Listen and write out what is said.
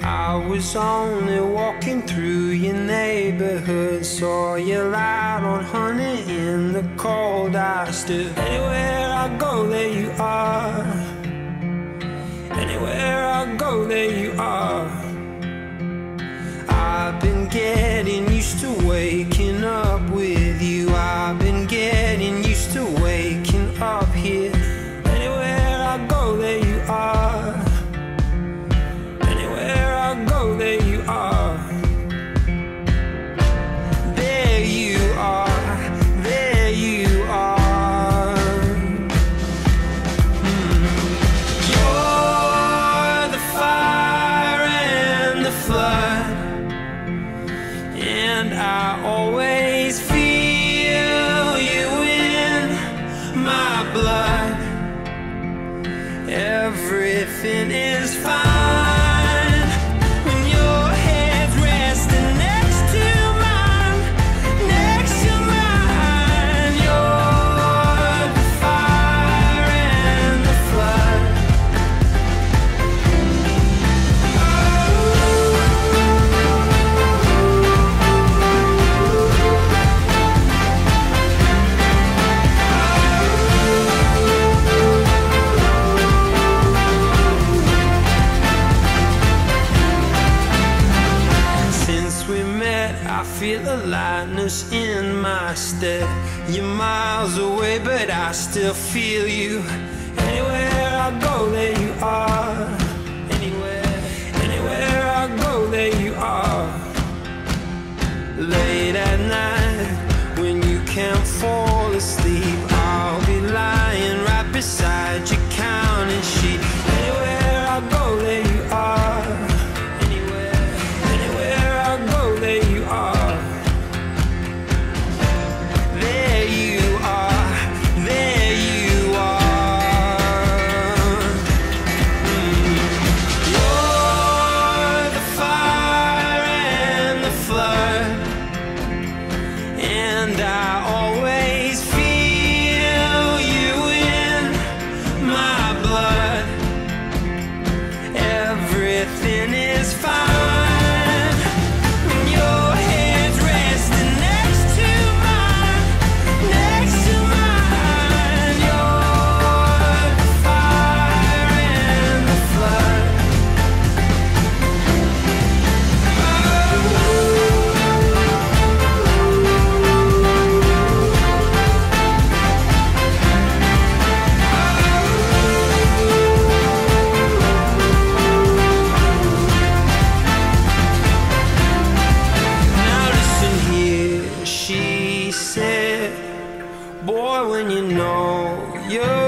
I was only walking through your neighborhood, saw you light on honey in the cold. I stood. Anywhere I go, there you are. Anywhere I go, there you are. I've been getting used to waking up with you. I've been getting used to waking up here. Anywhere I go, there you are. Anywhere I go, there you are. There you are. There you are. You're the fire and the flood, and I always feel you in my blood. Everything is fine when your head's resting next to mine, next to mine. You're the fire and the flood. I feel a lightness in my step. You're miles away, but I still feel you. Anywhere I go, there you are. Anywhere, anywhere I go, there you are. Late at night, when you can't fall asleep, I'll be lying right beside you, counting sheep. Anywhere I go, there you are. Anywhere, anywhere I go, there you are. And I always feel you in my blood. Everything is fine when your head's resting next to mine, next to mine. You're the fire and the flood. She said, boy, when you know you're